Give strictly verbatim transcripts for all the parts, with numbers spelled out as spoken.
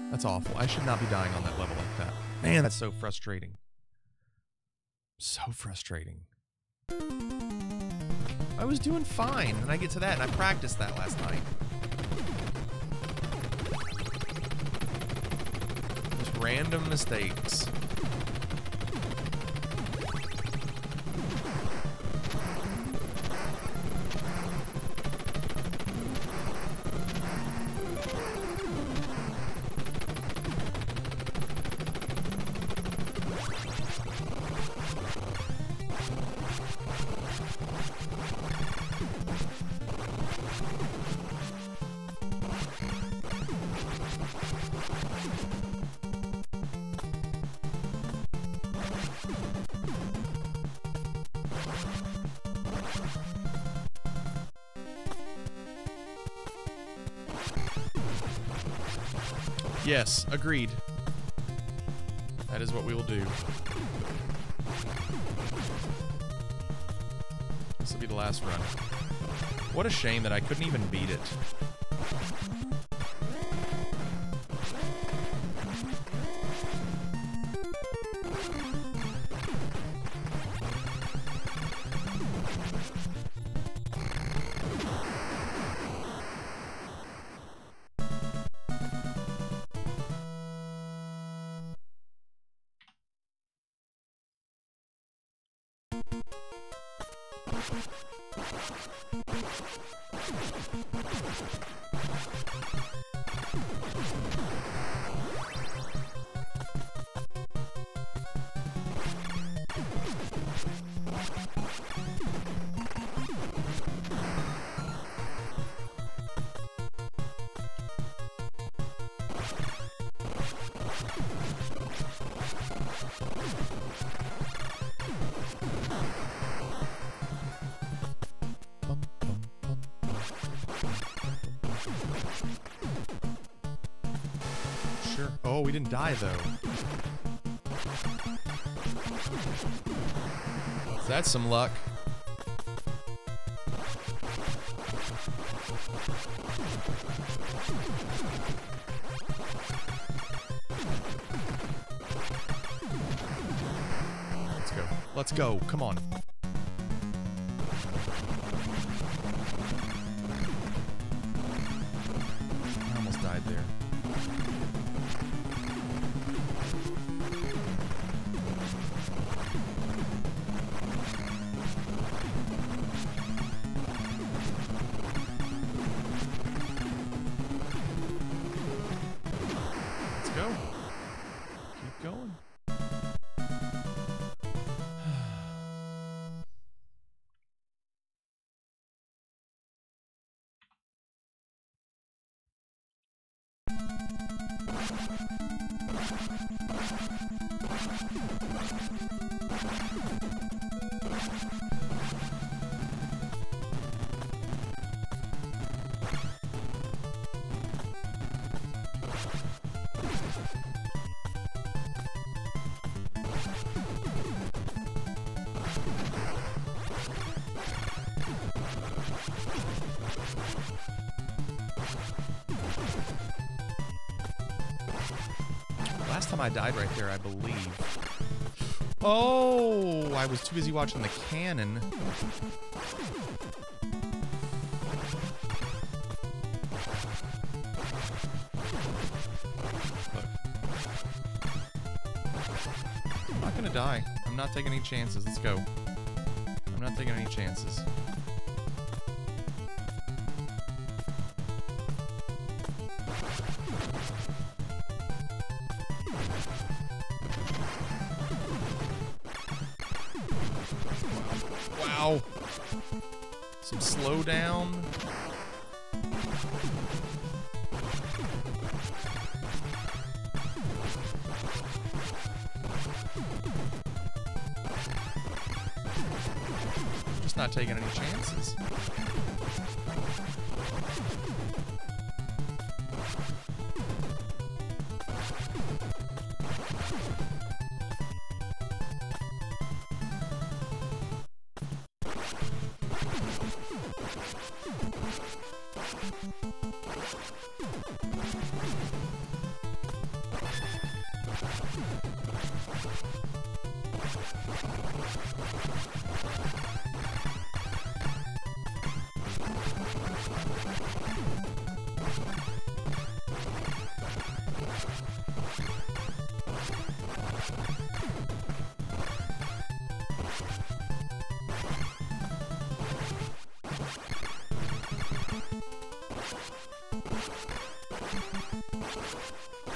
That's awful. I should not be dying on that level like that. Man, that's so frustrating. So frustrating. I was doing fine, and I get to that, and I practiced that last night. Just random mistakes. Yes, agreed. That is what we will do. This will be the last run. What a shame that I couldn't even beat it. Sure. Oh, we didn't die, though. So that's some luck. Let's go. Let's go. Come on. I almost died there. Let's go. Keep going. Last time I died right there, I believe. Oh, I was too busy watching the cannon. Look. I'm not gonna die. I'm not taking any chances. Let's go. I'm not taking any chances. Wow. Some slow down. Just not taking any chances.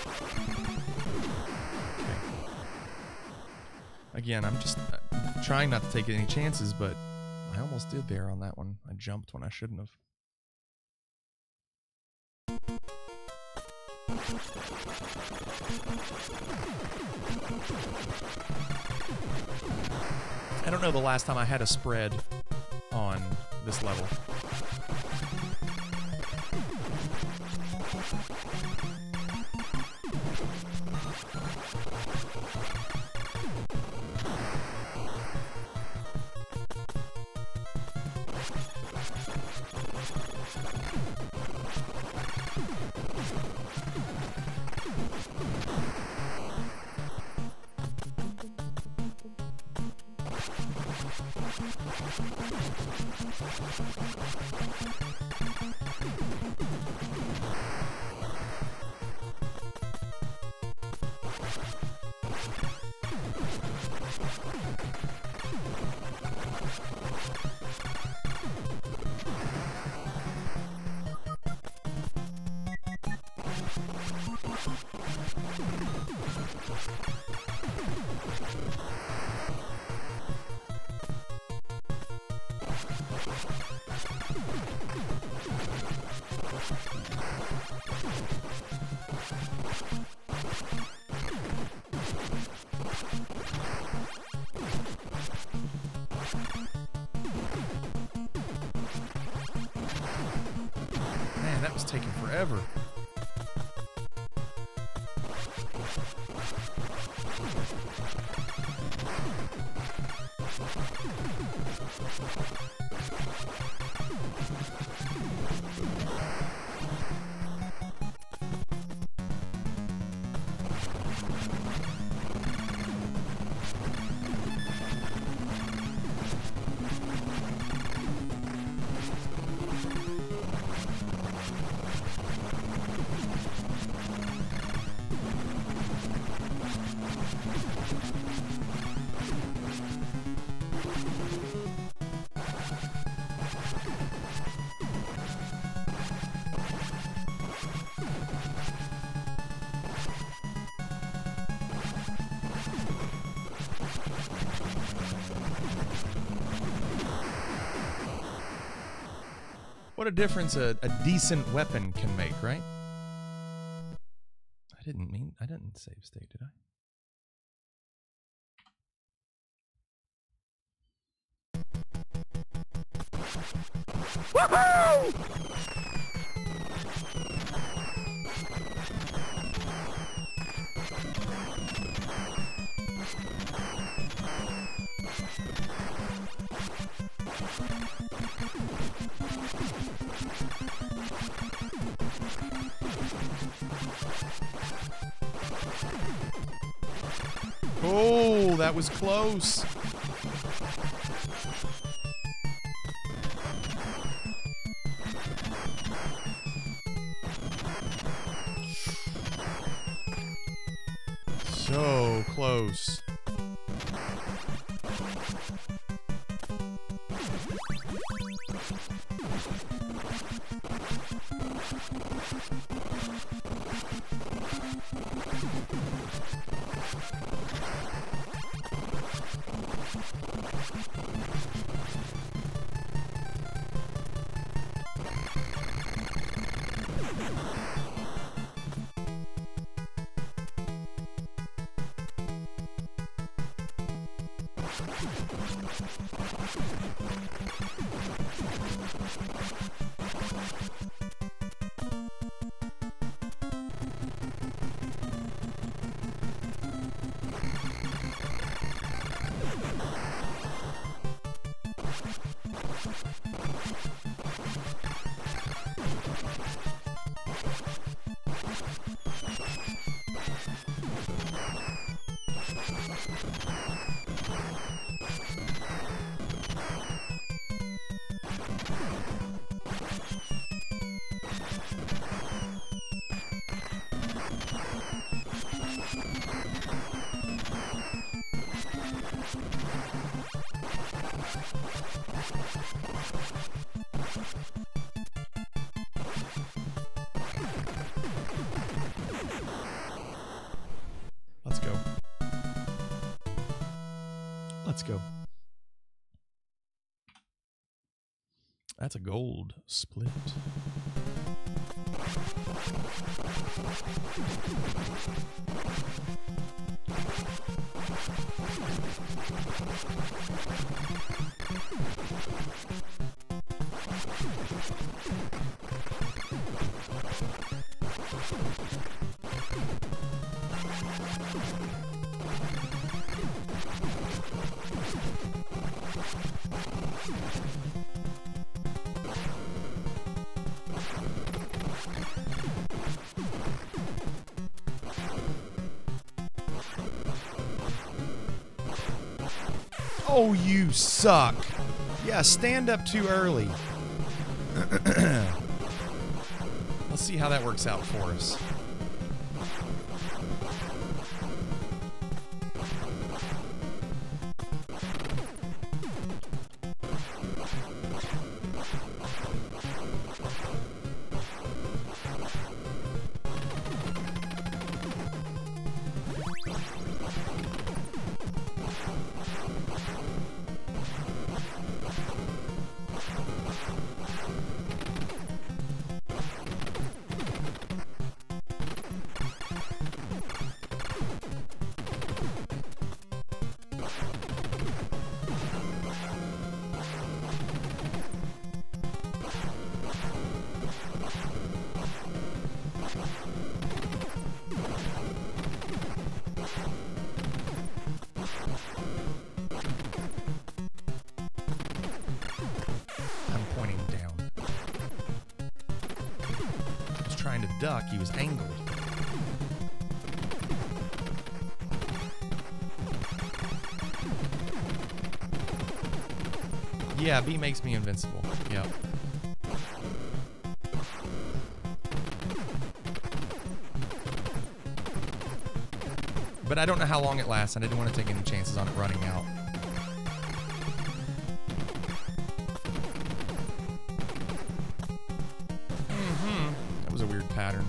Okay. Again, I'm just uh, trying not to take any chances, but I almost did there on that one. I jumped when I shouldn't have. I don't know the last time I had a spread on this level. Man, that was taking forever. What a difference a, a decent weapon can make, right? I didn't mean, I didn't save state, did I? Woohoo! Oh, that was close. So close. Let's go. That's a gold split. Oh, you suck. Yeah, stand up too early. Let's see how that works out for us. Duck, he was angled. Yeah, B makes me invincible. Yep. But I don't know how long it lasts, and I didn't want to take any chances on it running out. Pattern.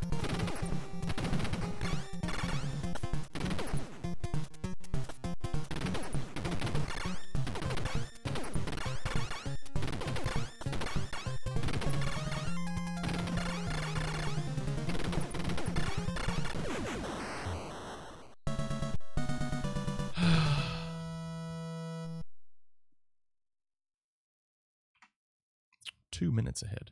Two minutes ahead.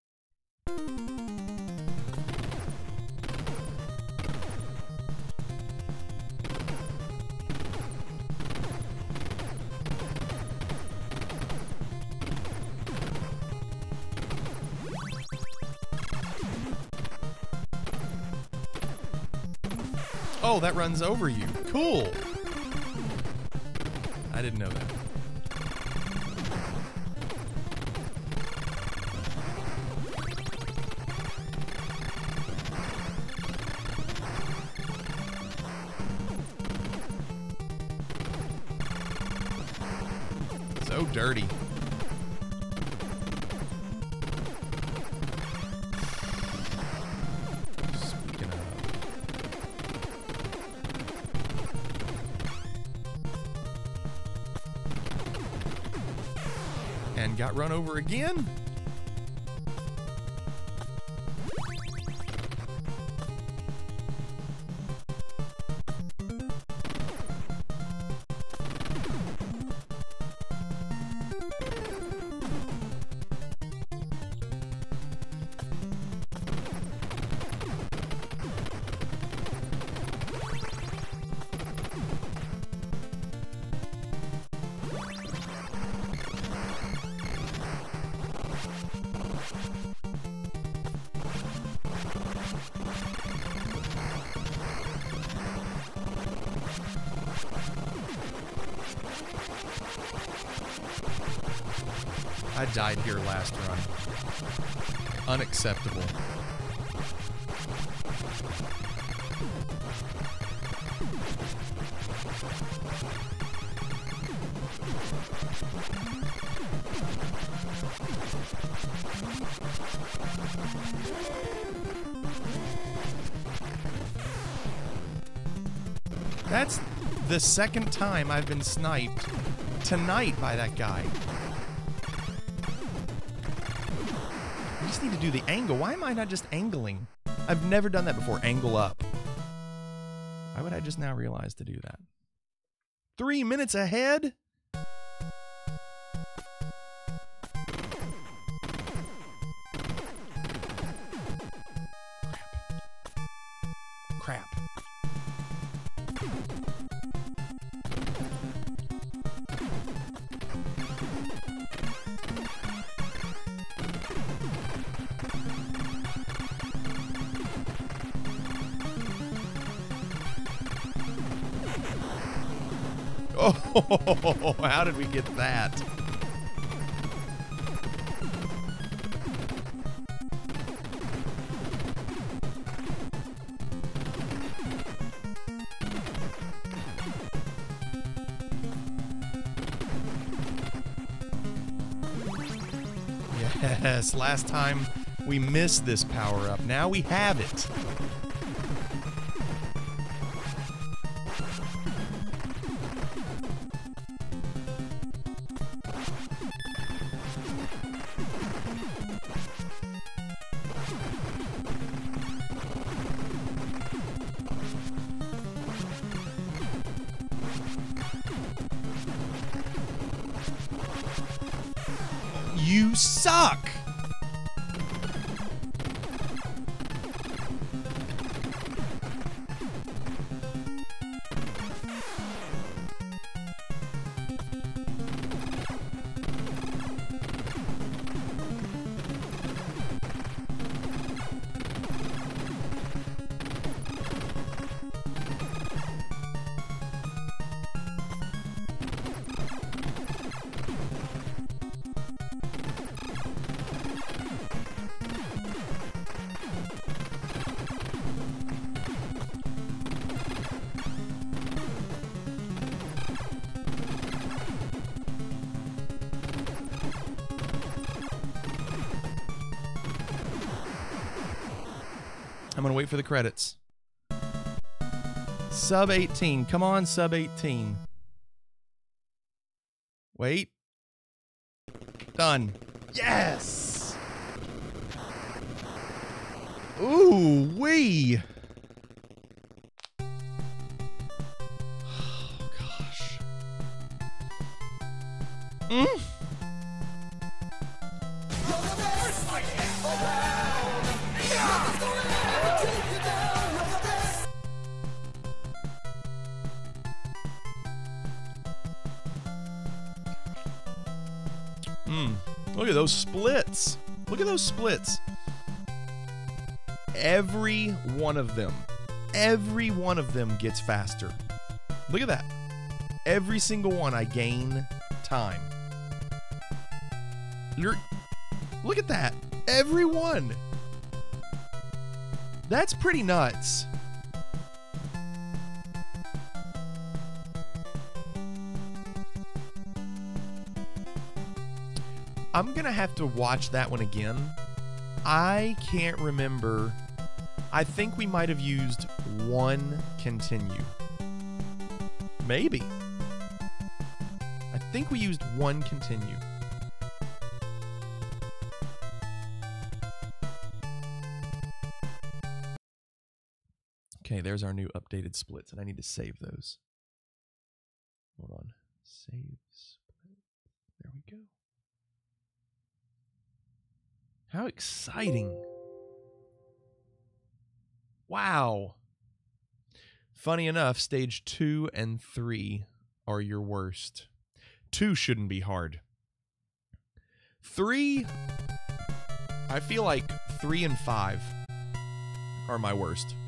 Oh, that runs over you. Cool. I didn't know that. So dirty. And got run over again? I died here last run. Unacceptable. That's the second time I've been sniped tonight by that guy. I just need to do the angle. Why am I not just angling? I've never done that before. Angle up. Why would I just now realize to do that? Three minutes ahead? Crap. Crap. Oh, how did we get that? Yes, last time we missed this power-up. Now we have it. You suck! I'm gonna wait for the credits. Sub eighteen. Come on, sub eighteen. Wait. Done. Yes! Ooh, wee! Oh, gosh. Mm? Mm. Look at those splits. Look at those splits. Every one of them, every one of them gets faster. Look at that. Every single one I gain time. You're, look at that. Every one. That's pretty nuts. I'm gonna have to watch that one again. I can't remember. I think we might have used one continue. Maybe. I think we used one continue. Okay, there's our new updated splits, and I need to save those. Hold on. Save split. There we go. How exciting. Wow. Funny enough, stage two and three are your worst. Two shouldn't be hard. Three, I feel like three and five are my worst.